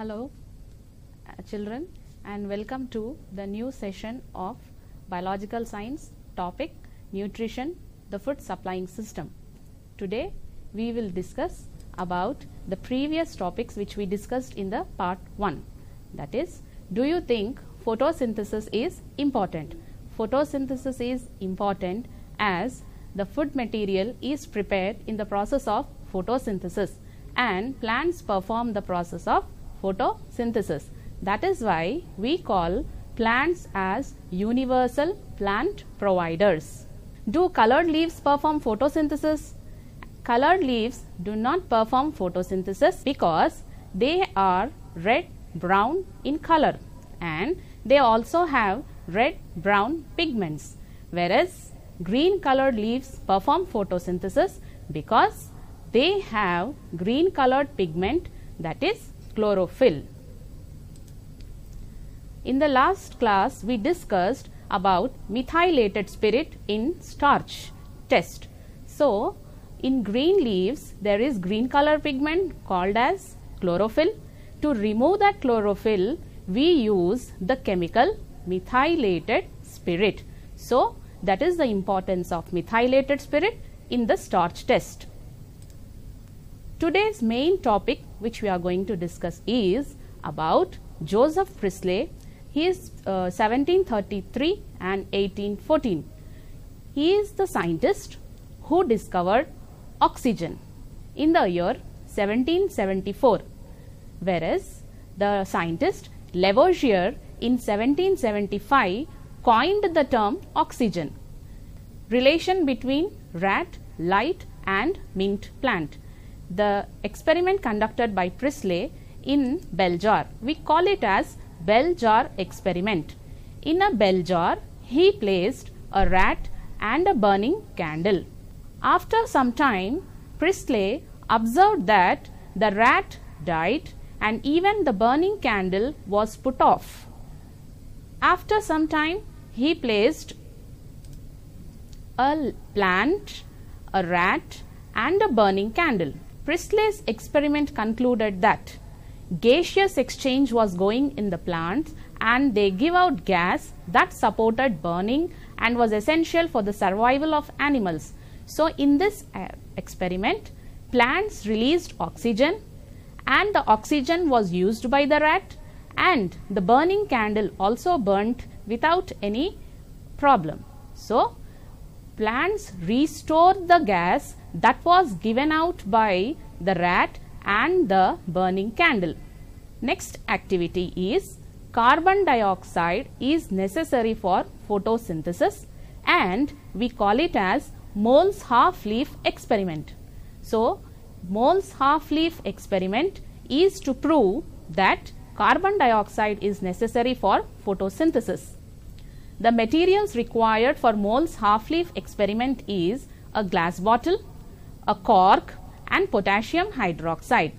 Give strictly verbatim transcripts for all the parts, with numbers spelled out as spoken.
Hello uh, children, and welcome to the new session of biological science topic nutrition, the food supplying system. Today we will discuss about the previous topics which we discussed in the part one, that is, do you think photosynthesis is important? Photosynthesis is important as the food material is prepared in the process of photosynthesis and plants perform the process of photosynthesis. That is why we call plants as universal plant providers. Do colored leaves perform photosynthesis? Colored leaves do not perform photosynthesis because they are red brown in color and they also have red brown pigments, whereas green colored leaves perform photosynthesis because they have green colored pigment, that is chlorophyll. In the last class we discussed about methylated spirit in starch test. So in green leaves there is green color pigment called as chlorophyll. To remove that chlorophyll we use the chemical methylated spirit. So that is the importance of methylated spirit in the starch test. Today's main topic which we are going to discuss is about Joseph Priestley. He is uh, seventeen thirty-three and eighteen fourteen. He is the scientist who discovered oxygen in the year seventeen seventy-four, whereas the scientist Lavoisier in seventeen seventy-five coined the term oxygen. Relation between rat, light and mint plant. The experiment conducted by Priestley in bell jar, we call it as bell jar experiment. In a bell jar he placed a rat and a burning candle. After some time Priestley observed that the rat died and even the burning candle was put off. After some time he placed a plant, a rat and a burning candle. Priestley's experiment concluded that gaseous exchange was going in the plants and they give out gas that supported burning and was essential for the survival of animals. So in this uh, experiment plants released oxygen and the oxygen was used by the rat and the burning candle also burnt without any problem. So plants restored the gas that was given out by the rat and the burning candle. Next activity is carbon dioxide is necessary for photosynthesis and we call it as Moll's half-leaf experiment. So Moll's half-leaf experiment is to prove that carbon dioxide is necessary for photosynthesis. The materials required for Moll's half-leaf experiment is a glass bottle, a cork and potassium hydroxide.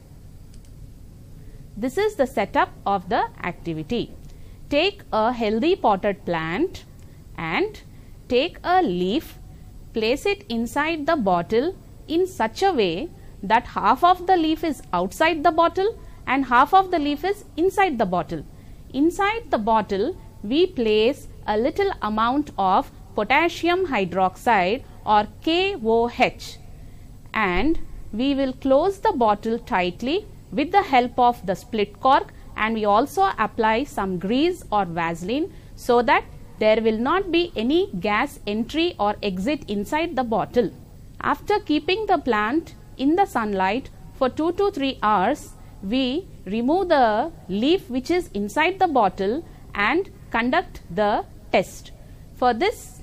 This is the setup of the activity. Take a healthy potted plant and take a leaf, place it inside the bottle in such a way that half of the leaf is outside the bottle and half of the leaf is inside the bottle. Inside the bottle we place a little amount of potassium hydroxide or K O H and we will close the bottle tightly with the help of the split cork and we also apply some grease or Vaseline so that there will not be any gas entry or exit inside the bottle. After keeping the plant in the sunlight for two to three hours, we remove the leaf which is inside the bottle and conduct the test. For this,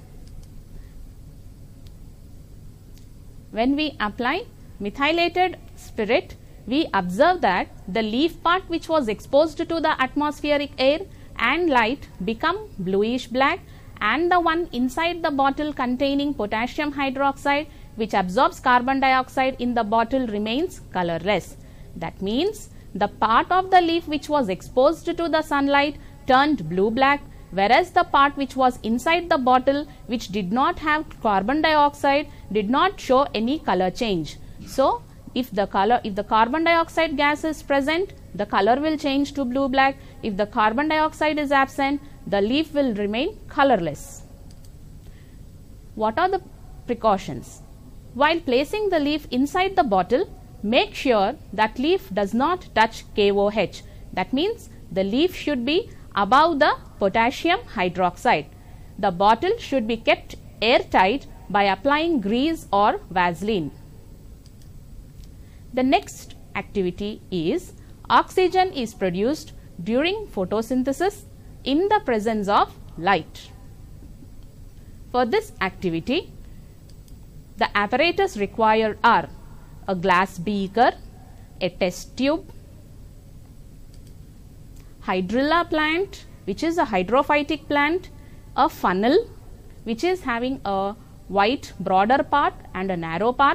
when we apply methylated spirit, we observe that the leaf part which was exposed to the atmospheric air and light become bluish black and the one inside the bottle containing potassium hydroxide which absorbs carbon dioxide in the bottle remains colorless. That means the part of the leaf which was exposed to the sunlight turned blue black, whereas the part which was inside the bottle which did not have carbon dioxide did not show any color change. So if the color if the carbon dioxide gas is present, the color will change to blue black. If the carbon dioxide is absent, the leaf will remain colorless. What are the precautions? While placing the leaf inside the bottle, make sure that leaf does not touch K O H. That means the leaf should be above the potassium hydroxide. The bottle should be kept airtight by applying grease or Vaseline. The next activity is oxygen is produced during photosynthesis in the presence of light. For this activity, the apparatus required are a glass beaker, a test tube, hydrilla plant, which is a hydrophytic plant, a funnel which is having a wide broader part and a narrow part.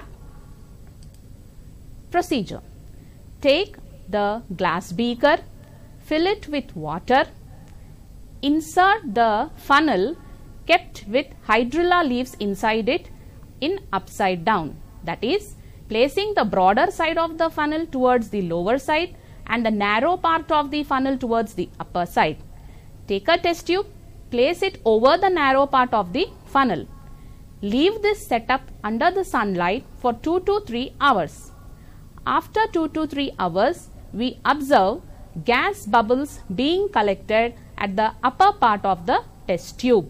Procedure: take the glass beaker, fill it with water, insert the funnel kept with hydrilla leaves inside it in upside down, that is, placing the broader side of the funnel towards the lower side and the narrow part of the funnel towards the upper side. Take a test tube, place it over the narrow part of the funnel. Leave this setup under the sunlight for two to three hours. After two to three hours, we observe gas bubbles being collected at the upper part of the test tube.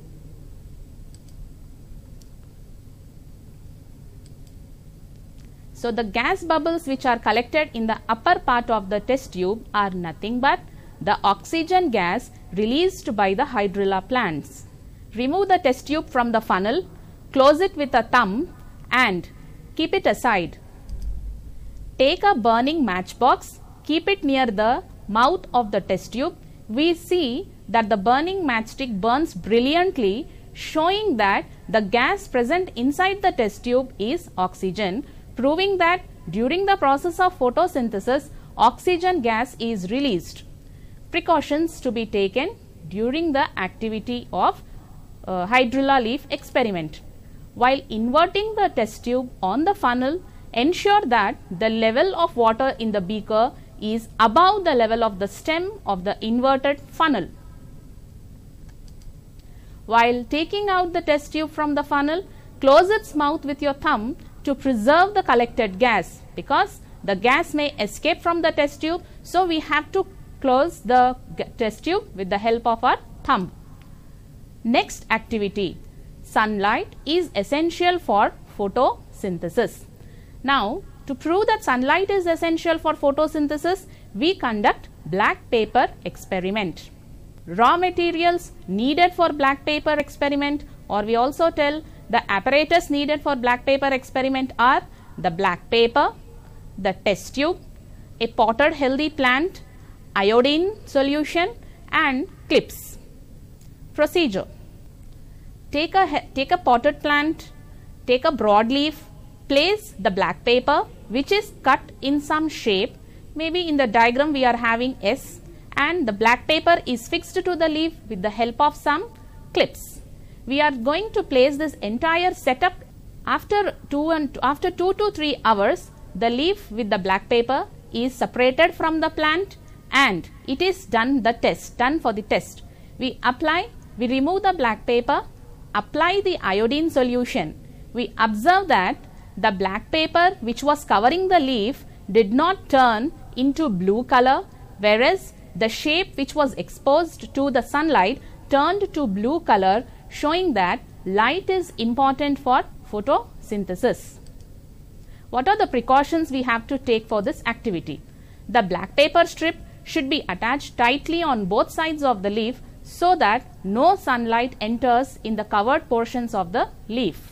So, the gas bubbles which are collected in the upper part of the test tube are nothing but the oxygen gas released by the hydrilla plants. Remove the test tube from the funnel, close it with a thumb and keep it aside. Take a burning matchbox, keep it near the mouth of the test tube. We see that the burning matchstick burns brilliantly, showing that the gas present inside the test tube is oxygen, proving that during the process of photosynthesis, oxygen gas is released. Precautions to be taken during the activity of uh, hydrilla leaf experiment. While inverting the test tube on the funnel, ensure that the level of water in the beaker is above the level of the stem of the inverted funnel. While taking out the test tube from the funnel, close its mouth with your thumb to preserve the collected gas, because the gas may escape from the test tube. So, we have to close the test tube with the help of our thumb. Next activity: sunlight is essential for photosynthesis. Now, to prove that sunlight is essential for photosynthesis, we conduct black paper experiment. Raw materials needed for black paper experiment, or we also tell the apparatus needed for black paper experiment, are the black paper, the test tube, a potted healthy plant, iodine solution and clips. Procedure: take a, take a potted plant, take a broadleaf, place the black paper which is cut in some shape, maybe in the diagram we are having S, and the black paper is fixed to the leaf with the help of some clips. We are going to place this entire setup. After two and after two to three hours, the leaf with the black paper is separated from the plant and it is done the test, done for the test. We apply, we remove the black paper, apply the iodine solution. We observe that the black paper which was covering the leaf did not turn into blue color, whereas the shape which was exposed to the sunlight turned to blue color, showing that light is important for photosynthesis. What are the precautions we have to take for this activity? The black paper strip should be attached tightly on both sides of the leaf so that no sunlight enters in the covered portions of the leaf.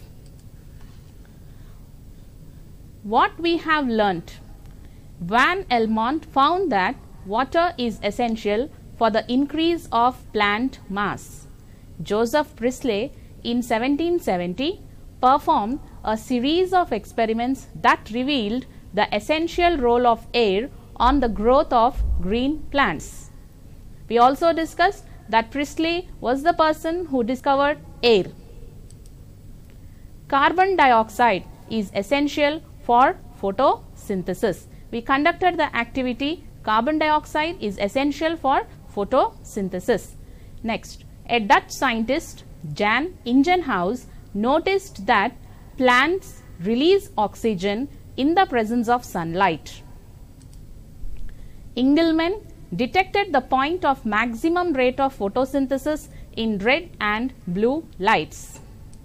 What we have learnt? Van Helmont found that water is essential for the increase of plant mass. Joseph Priestley in seventeen seventy performed a series of experiments that revealed the essential role of air on the growth of green plants. We also discussed that Priestley was the person who discovered air. Carbon dioxide is essential for photosynthesis. We conducted the activity carbon dioxide is essential for photosynthesis. Next, a Dutch scientist, Jan Ingenhousz, noticed that plants release oxygen in the presence of sunlight. Engelmann detected the point of maximum rate of photosynthesis in red and blue lights.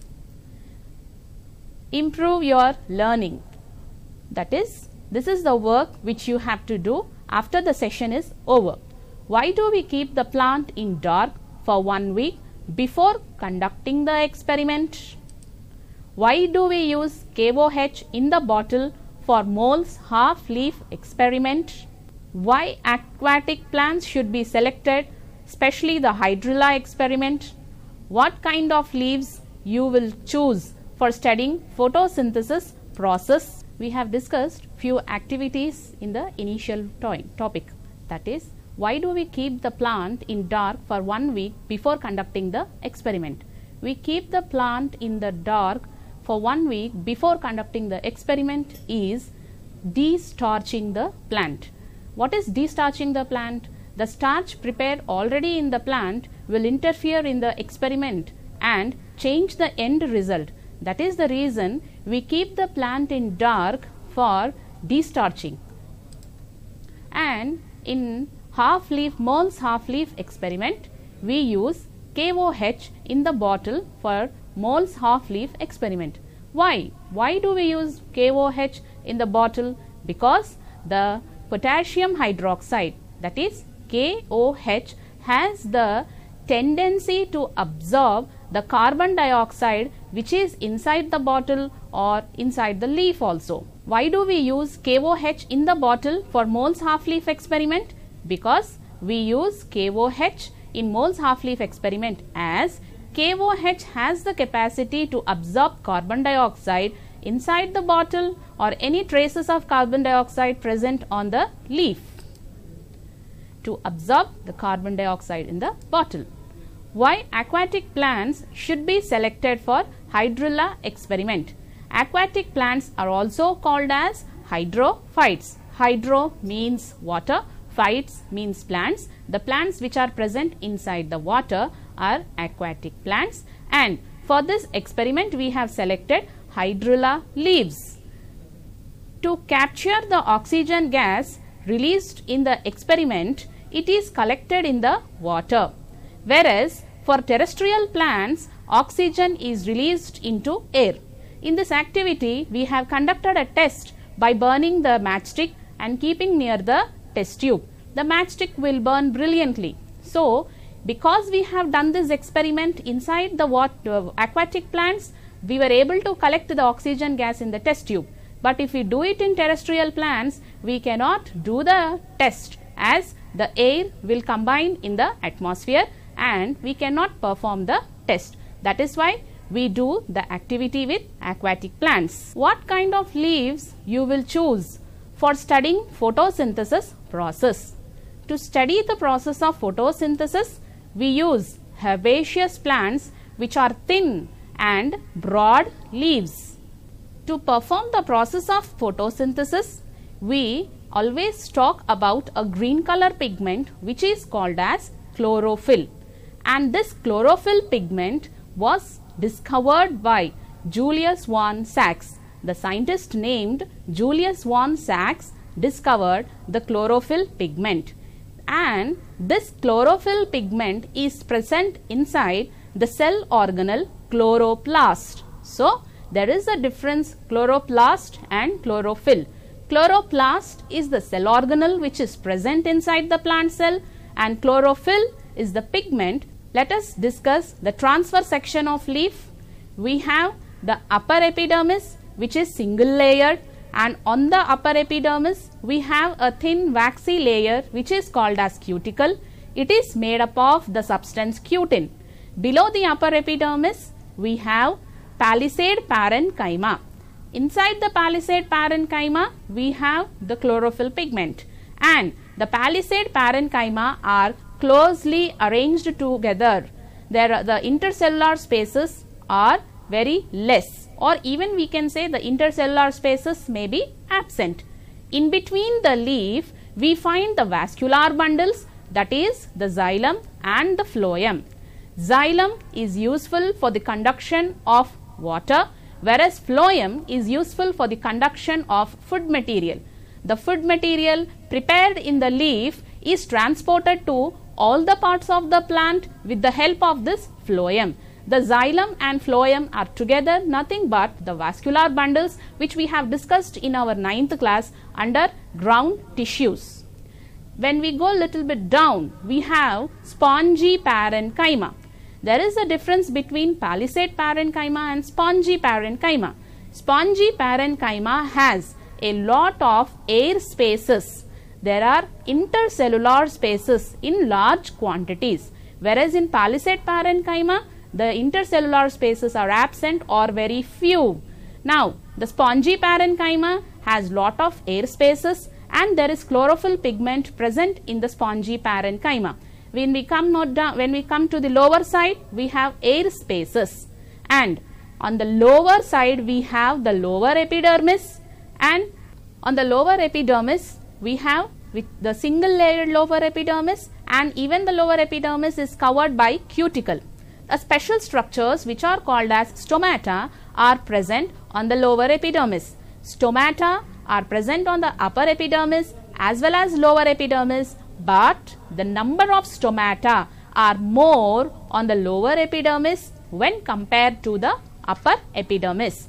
Improve your learning. That is, this is the work which you have to do after the session is over. Why do we keep the plant in dark for one week before conducting the experiment? Why do we use K O H in the bottle for moles half-leaf experiment? Why aquatic plants should be selected, especially the hydrilla experiment? What kind of leaves you will choose for studying photosynthesis process? We have discussed few activities in the initial topic. That is, why do we keep the plant in dark for one week before conducting the experiment? We keep the plant in the dark for one week before conducting the experiment is de-starching the plant. What is de-starching the plant? The starch prepared already in the plant will interfere in the experiment and change the end result. That is the reason we keep the plant in dark for de-starching. And in half-leaf moles half-leaf experiment, we use K O H in the bottle for moles half-leaf experiment. Why? Why do we use K O H in the bottle? Because the potassium hydroxide, that is K O H, has the tendency to absorb the carbon dioxide which is inside the bottle or inside the leaf also. Why do we use K O H in the bottle for moles half-leaf experiment? Because we use K O H in moles half-leaf experiment as K O H has the capacity to absorb carbon dioxide inside the bottle or any traces of carbon dioxide present on the leaf, to absorb the carbon dioxide in the bottle. Why aquatic plants should be selected for hydrilla experiment? Aquatic plants are also called as hydrophytes. Hydro means water, phytes means plants. The plants which are present inside the water are aquatic plants, and for this experiment we have selected hydrilla leaves. To capture the oxygen gas released in the experiment, it is collected in the water, whereas for terrestrial plants oxygen is released into air. In this activity we have conducted a test by burning the matchstick and keeping near the test tube. The matchstick will burn brilliantly. So, because we have done this experiment inside the water, aquatic plants, we were able to collect the oxygen gas in the test tube. But if we do it in terrestrial plants, we cannot do the test as the air will combine in the atmosphere and we cannot perform the test. That is why we do the activity with aquatic plants. What kind of leaves you will choose for studying photosynthesis process? To study the process of photosynthesis, we use herbaceous plants which are thin and broad leaves. To perform the process of photosynthesis, we always talk about a green color pigment which is called as chlorophyll, and this chlorophyll pigment was discovered by Julius von Sachs. The scientist named Julius von Sachs discovered the chlorophyll pigment, and this chlorophyll pigment is present inside the cell organelle chloroplast. So, there is a difference chloroplast and chlorophyll. Chloroplast is the cell organelle which is present inside the plant cell, and chlorophyll is the pigment. Let us discuss the transfer section of leaf. We have the upper epidermis which is single layered, and on the upper epidermis we have a thin waxy layer which is called as cuticle. It is made up of the substance cutin. Below the upper epidermis we have palisade parenchyma. Inside the palisade parenchyma we have the chlorophyll pigment, and the palisade parenchyma are closely arranged together. There are the intercellular spaces are very less, or even we can say the intercellular spaces may be absent. In between the leaf we find the vascular bundles, that is the xylem and the phloem. Xylem is useful for the conduction of water, whereas phloem is useful for the conduction of food material. The food material prepared in the leaf is transported to all the parts of the plant with the help of this phloem. The xylem and phloem are together nothing but the vascular bundles which we have discussed in our ninth class under ground tissues. When we go little bit down, we have spongy parenchyma. There is a difference between palisade parenchyma and spongy parenchyma. Spongy parenchyma has a lot of air spaces. There are intercellular spaces in large quantities, whereas in palisade parenchyma, the intercellular spaces are absent or very few. Now, the spongy parenchyma has lot of air spaces and there is chlorophyll pigment present in the spongy parenchyma. When we come note down, when we come to the lower side, we have air spaces, and on the lower side we have the lower epidermis, and on the lower epidermis we have with the single layered lower epidermis, and even the lower epidermis is covered by cuticle. The special structures which are called as stomata are present on the lower epidermis. Stomata are present on the upper epidermis as well as lower epidermis, but the number of stomata are more on the lower epidermis when compared to the upper epidermis.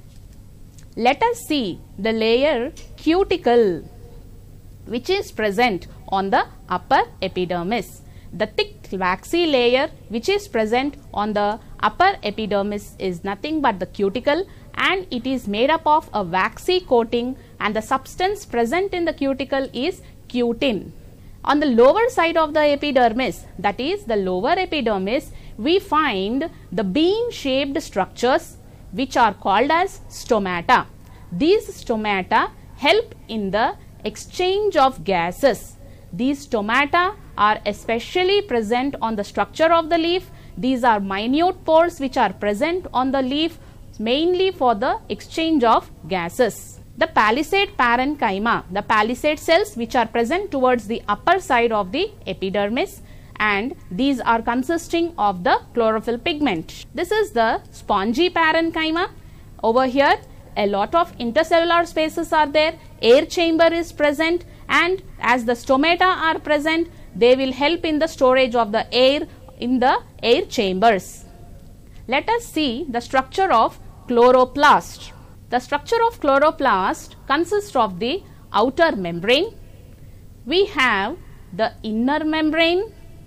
Let us see the layer cuticle which is present on the upper epidermis. The thick waxy layer which is present on the upper epidermis is nothing but the cuticle, and it is made up of a waxy coating, and the substance present in the cuticle is cutin. On the lower side of the epidermis, that is the lower epidermis, we find the bean shaped structures which are called as stomata. These stomata help in the exchange of gases. These stomata are especially present on the structure of the leaf. These are minute pores which are present on the leaf mainly for the exchange of gases. The palisade parenchyma, the palisade cells which are present towards the upper side of the epidermis, and these are consisting of the chlorophyll pigment. This is the spongy parenchyma. Over here a lot of intercellular spaces are there, air chamber is present, and as the stomata are present, they will help in the storage of the air in the air chambers. Let us see the structure of chloroplast. The structure of chloroplast consists of the outer membrane. We have the inner membrane,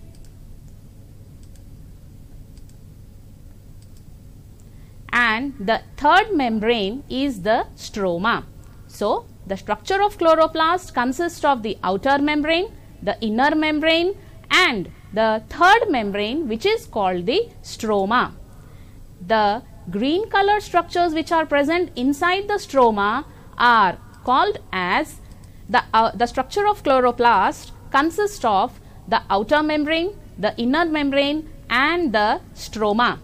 and the third membrane is the stroma. So, the structure of chloroplast consists of the outer membrane, the inner membrane, and the third membrane which is called the stroma. The green color structures which are present inside the stroma are called as the, uh, the structure of chloroplast consists of the outer membrane, the inner membrane, and the stroma.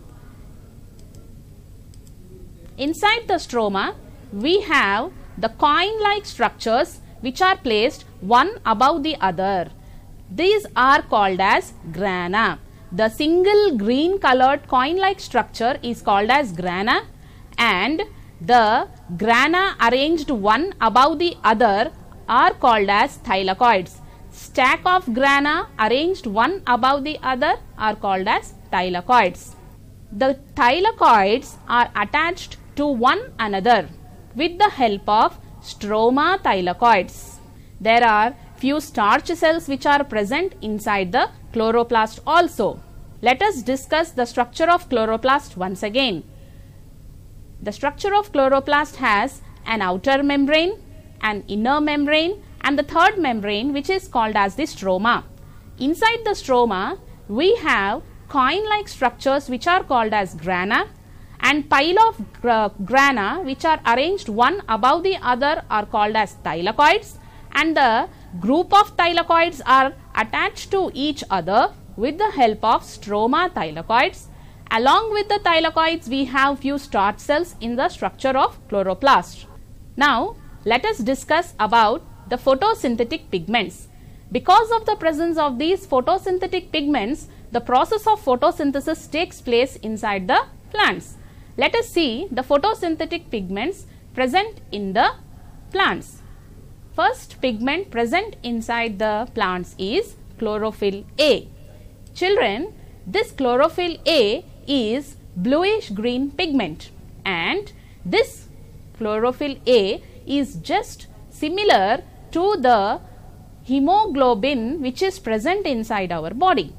Inside the stroma, we have the coin-like structures which are placed one above the other. These are called as grana. The single green colored coin-like structure is called as grana, and the grana arranged one above the other are called as thylakoids. Stack of grana arranged one above the other are called as thylakoids. The thylakoids are attached to one another with the help of stroma thylakoids. There are few starch cells which are present inside the chloroplast also. Let us discuss the structure of chloroplast once again. The structure of chloroplast has an outer membrane, an inner membrane, and the third membrane which is called as the stroma. Inside the stroma, we have coin-like structures which are called as grana, and pile of uh, grana which are arranged one above the other are called as thylakoids, and the group of thylakoids are attached to each other with the help of stroma thylakoids. Along with the thylakoids, we have few starch cells in the structure of chloroplast. Now, let us discuss about the photosynthetic pigments. Because of the presence of these photosynthetic pigments, the process of photosynthesis takes place inside the plants. Let us see the photosynthetic pigments present in the plants. First pigment present inside the plants is chlorophyll A. Children, this chlorophyll A is bluish green pigment, and this chlorophyll A is just similar to the hemoglobin which is present inside our body.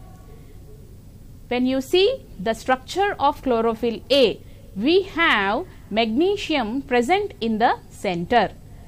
When you see the structure of chlorophyll A, we have magnesium present in the center,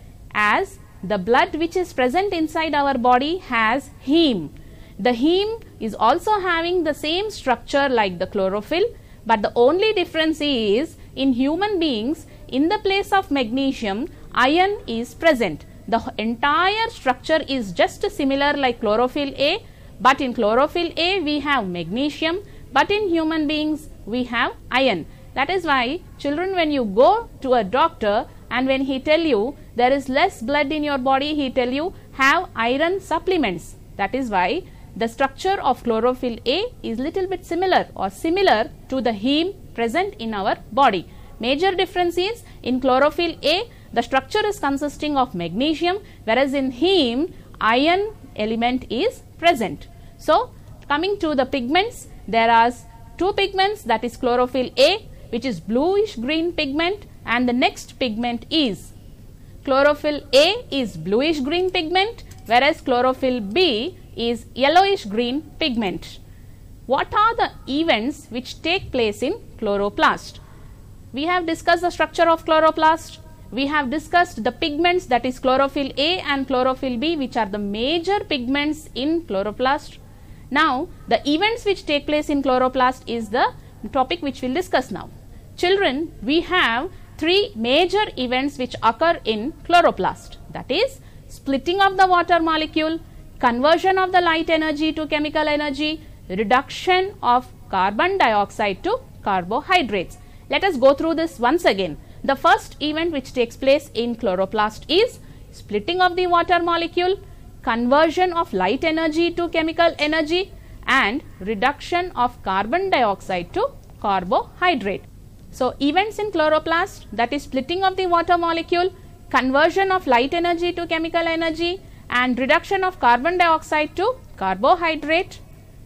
as the blood which is present inside our body has heme. The heme is also having the same structure like the chlorophyll, but the only difference is in human beings, in the place of magnesium, iron is present. The entire structure is just similar like chlorophyll A, but in chlorophyll A we have magnesium, but in human beings we have iron. That is why, children, when you go to a doctor and when he tell you there is less blood in your body, he tell you have iron supplements. That is why the structure of chlorophyll A is little bit similar or similar to the heme present in our body. Major difference is in chlorophyll A, the structure is consisting of magnesium, whereas in heme, iron element is present. So, coming to the pigments, there are two pigments, that is chlorophyll A, which is bluish green pigment, and the next pigment is chlorophyll A is bluish green pigment, whereas chlorophyll B is yellowish green pigment. What are the events which take place in chloroplast? We have discussed the structure of chloroplast. We have discussed the pigments, that is chlorophyll A and chlorophyll B, which are the major pigments in chloroplast. Now, the events which take place in chloroplast is the topic which we will discuss now. Children, we have three major events which occur in chloroplast, that is splitting of the water molecule, conversion of the light energy to chemical energy, reduction of carbon dioxide to carbohydrates. Let us go through this once again. The first event which takes place in chloroplast is splitting of the water molecule, conversion of light energy to chemical energy, and reduction of carbon dioxide to carbohydrate. So, events in chloroplast, that is splitting of the water molecule, conversion of light energy to chemical energy, and reduction of carbon dioxide to carbohydrate.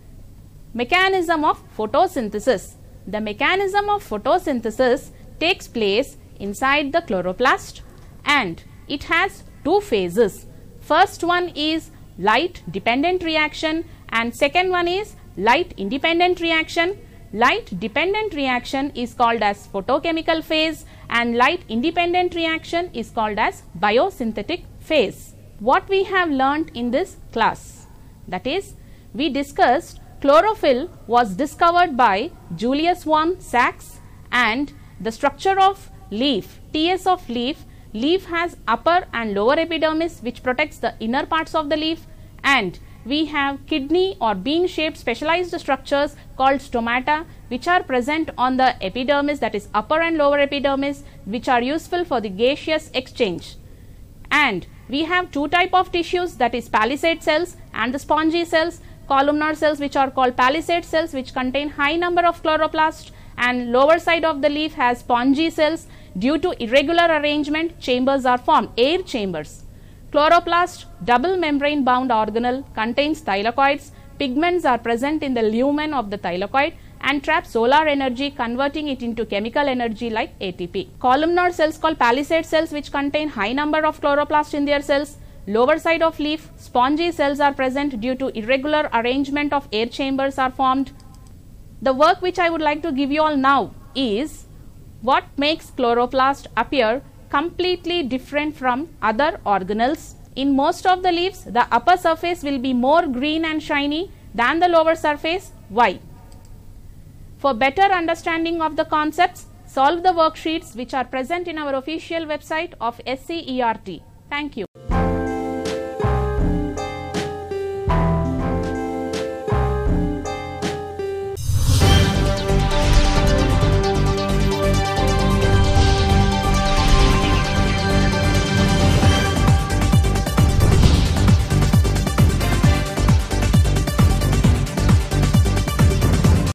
Mechanism of photosynthesis. The mechanism of photosynthesis takes place inside the chloroplast, and it has two phases. First one is light dependent reaction and second one is light independent reaction. Light dependent reaction is called as photochemical phase and light independent reaction is called as biosynthetic phase. What we have learnt in this class, that is, we discussed chlorophyll was discovered by Julius von Sachs, and the structure of leaf, T S of leaf, leaf has upper and lower epidermis which protects the inner parts of the leaf, and we have kidney or bean shaped specialized structures called stomata which are present on the epidermis, that is upper and lower epidermis, which are useful for the gaseous exchange. And we have two type of tissues, that is palisade cells and the spongy cells. Columnar cells which are called palisade cells which contain high number of chloroplasts, and lower side of the leaf has spongy cells. Due to irregular arrangement, chambers are formed, air chambers. Chloroplast, double membrane bound organelle, contains thylakoids. Pigments are present in the lumen of the thylakoid and trap solar energy, converting it into chemical energy like A T P. Columnar cells called palisade cells which contain high number of chloroplasts in their cells. Lower side of leaf, spongy cells are present. Due to irregular arrangement of air chambers are formed. The work which I would like to give you all now is what makes chloroplast appear completely different from other organelles. In most of the leaves, the upper surface will be more green and shiny than the lower surface. Why? For better understanding of the concepts, solve the worksheets which are present in our official website of S C E R T. Thank you.